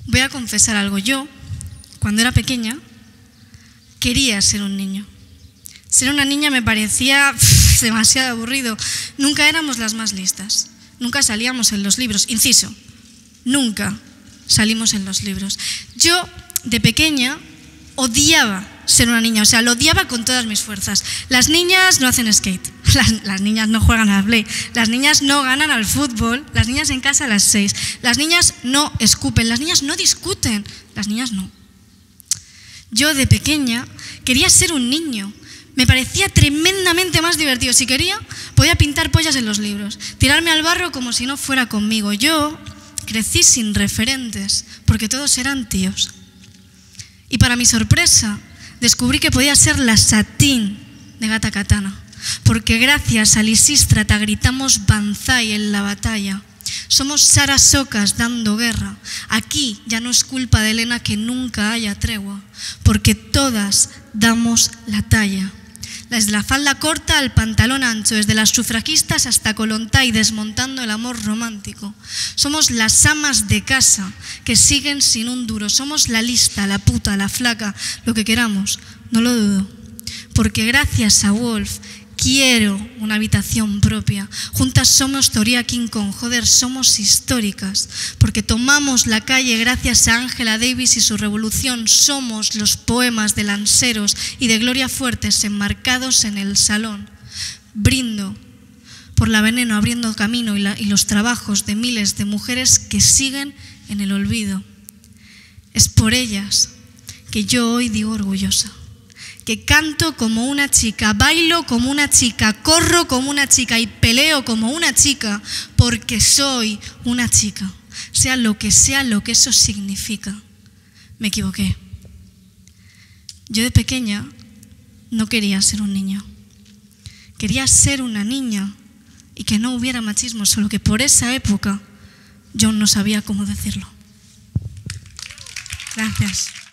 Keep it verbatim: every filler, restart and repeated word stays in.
Voy a confesar algo. Yo, cuando era pequeña, quería ser un niño. Ser una niña me parecía pff, demasiado aburrido. Nunca éramos las más listas. Nunca salíamos en los libros. Inciso, nunca salimos en los libros. Yo, de pequeña, odiaba ser una niña. O sea, lo odiaba con todas mis fuerzas. Las niñas no hacen skate. Las, las niñas no juegan al play. Las niñas no ganan al fútbol. Las niñas en casa a las seis. Las niñas no escupen. Las niñas no discuten. Las niñas no. Yo, de pequeña, quería ser un niño. Me parecía tremendamente más divertido. Si quería, podía pintar pollas en los libros, tirarme al barro como si no fuera conmigo. Yo crecí sin referentes, porque todos eran tíos. Y para mi sorpresa, descubrí que podía ser la Satín de Gata Katana, porque gracias a Lisístrata gritamos Banzai en la batalla. Somos Sara Socas dando guerra. Aquí ya no es culpa de Elena que nunca haya tregua, porque todas damos la talla. Desde la falda corta al pantalón ancho, desde las sufragistas hasta Kollontai, desmontando el amor romántico. Somos las amas de casa que siguen sin un duro. Somos la lista, la puta, la flaca, lo que queramos, no lo dudo. Porque gracias a Wolf quiero una habitación propia. Juntas somos Toria King Kong, joder, somos históricas. Porque tomamos la calle gracias a Angela Davis y su revolución. Somos los poemas de Lanceros y de Gloria Fuertes enmarcados en el salón. Brindo por la Veneno abriendo camino y, la, y los trabajos de miles de mujeres que siguen en el olvido. Es por ellas que yo hoy digo orgullosa, que canto como una chica, bailo como una chica, corro como una chica y peleo como una chica, porque soy una chica, sea lo que sea lo que eso significa. Me equivoqué. Yo de pequeña no quería ser un niño. Quería ser una niña y que no hubiera machismo, solo que por esa época yo no sabía cómo decirlo. Gracias.